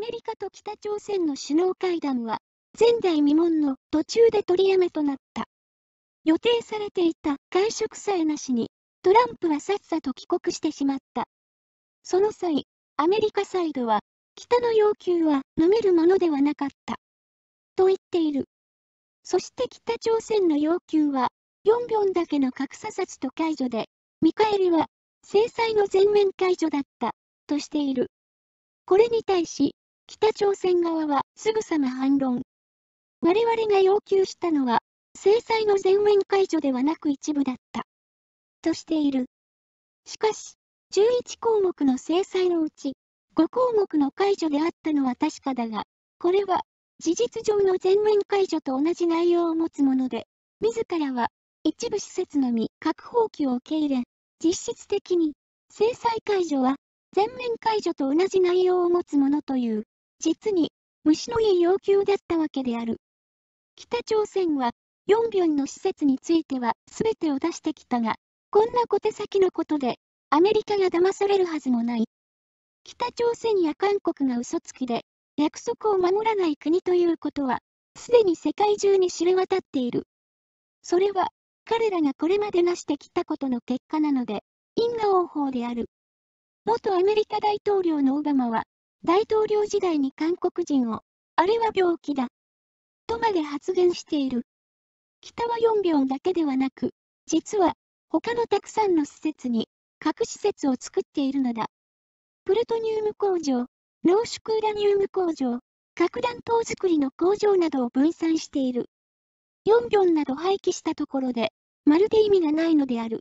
メリカと北朝鮮の首脳会談は、前代未聞の途中で取りやめとなった。予定されていた会食さえなしに、トランプはさっさと帰国してしまった。その際、アメリカサイドは、北の要求は飲めるものではなかった。と言っている。そして北朝鮮の要求は、ヨンビョンだけの格差殺と解除で、見返りは、制裁の全面解除だった、としている。これに対し、北朝鮮側はすぐさま反論。我々が要求したのは、制裁の全面解除ではなく一部だった。としている。しかし、11項目の制裁のうち、5項目の解除であったのは確かだが、これは、事実上の全面解除と同じ内容を持つもので、自らは、一部施設のみ核放棄を受け入れ、実質的に、制裁解除は、全面解除と同じ内容を持つものという、実に、虫のいい要求だったわけである。北朝鮮は、ヨンビョンの施設については全てを出してきたが、こんな小手先のことで、アメリカが騙されるはずもない。北朝鮮や韓国が嘘つきで、約束を守らない国ということは、すでに世界中に知れ渡っている。それは、彼らがこれまで成してきたことの結果なので、因果応報である。元アメリカ大統領のオバマは、大統領時代に韓国人を、あれは病気だ、とまで発言している。北はヨンビョンだけではなく、実は、他のたくさんの施設に、核施設を作っているのだ。プルトニウム工場、濃縮ウラニウム工場、核弾頭作りの工場などを分散している。ヨンビョンなど廃棄したところで、まるで意味がないのである。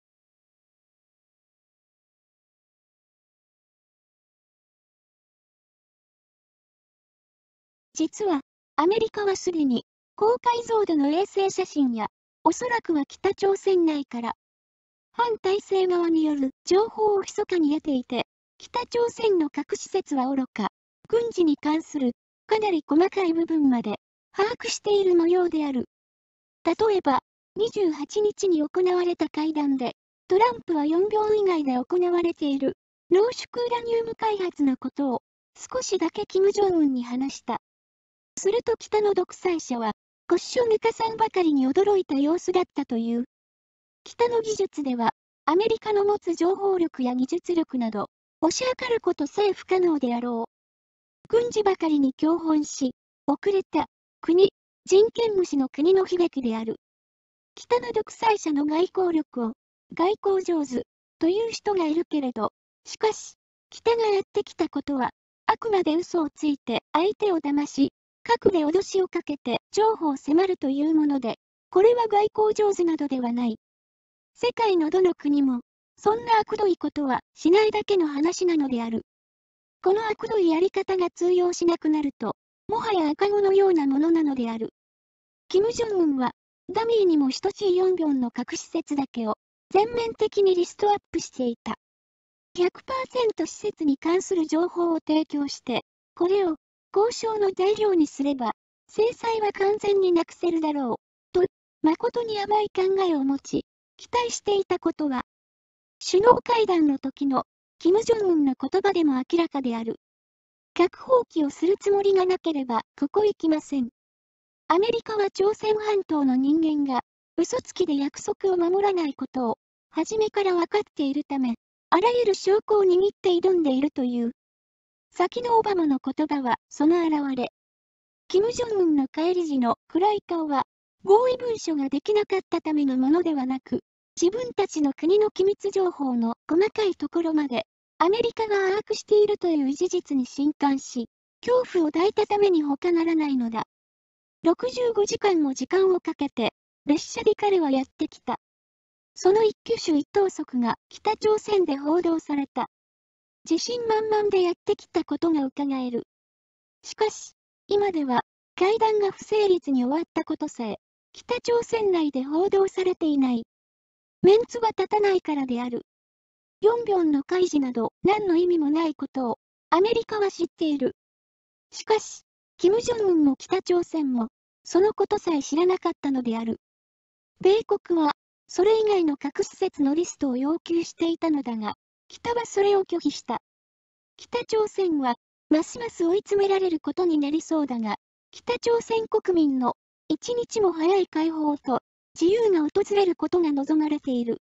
実は、アメリカはすでに、高解像度の衛星写真や、おそらくは北朝鮮内から、反体制側による情報を密かに得ていて、北朝鮮の核施設は愚か、軍事に関するかなり細かい部分まで把握している模様である。例えば、28日に行われた会談で、トランプは4秒以外で行われている濃縮ウラニウム開発のことを少しだけ金正恩に話した。すると北の独裁者は腰を抜かさんばかりに驚いた様子だったという。北の技術では、アメリカの持つ情報力や技術力など、推し量ることさえ不可能であろう。軍事ばかりに教本し、遅れた、国、人権無視の国の悲劇である。北の独裁者の外交力を、外交上手、という人がいるけれど、しかし、北がやってきたことは、あくまで嘘をついて相手を騙し、核で脅しをかけて譲歩を迫るというもので、これは外交上手などではない。世界のどの国も、そんな悪どいことはしないだけの話なのである。この悪どいやり方が通用しなくなると、もはや赤子のようなものなのである。金正恩は、ダミーにも等しいヨンビョンの核施設だけを全面的にリストアップしていた。100% 施設に関する情報を提供して、これを交渉の材料にすれば、制裁は完全になくせるだろう、と、誠に甘い考えを持ち、期待していたことは、首脳会談の時の、金正恩の言葉でも明らかである。核放棄をするつもりがなければ、ここ行きません。アメリカは朝鮮半島の人間が、嘘つきで約束を守らないことを、初めから分かっているため、あらゆる証拠を握って挑んでいるという。先のオバマの言葉は、その表れ。金正恩の帰り時の暗い顔は、合意文書ができなかったためのものではなく、自分たちの国の機密情報の細かいところまで、アメリカが把握しているという事実に震撼し、恐怖を抱いたために他ならないのだ。65時間も時間をかけて、列車で彼はやってきた。その一挙手一投足が北朝鮮で報道された。自信満々でやってきたことが伺える。しかし、今では、会談が不成立に終わったことさえ、北朝鮮内で報道されていない。メンツは立たないからである。ヨンビョンの開示など何の意味もないことをアメリカは知っている。しかし、金正恩も北朝鮮もそのことさえ知らなかったのである。米国はそれ以外の核施設のリストを要求していたのだが、北はそれを拒否した。北朝鮮はますます追い詰められることになりそうだが、北朝鮮国民の一日も早い解放と自由が訪れることが望まれている。